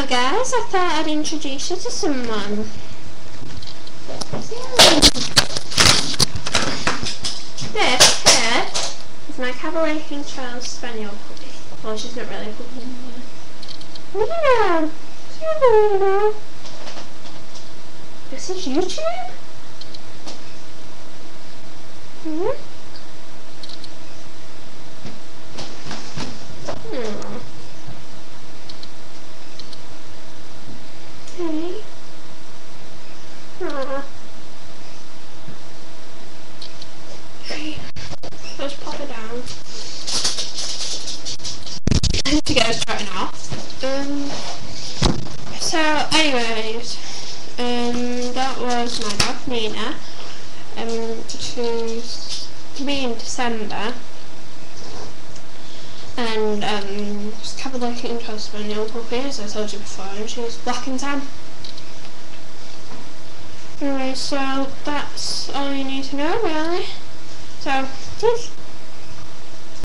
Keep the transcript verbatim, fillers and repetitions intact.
Hello guys, I thought I'd introduce you to someone. This here is my cavalier child spaniel puppy. Well, she's not really a puppy anymore. Yeah. Yeah. This is YouTube? Hmm? Hmm. Okay. Aww. Okay. Let's pop it down. I need to get her starting off. Um, so, anyways, um, that was my dog Nina. Um, she's three in December. And um, she's cavalier child spaniel puppy, as I told you before, and she's black and tan. Anyway, so that's all you need to know, really. So, cheers.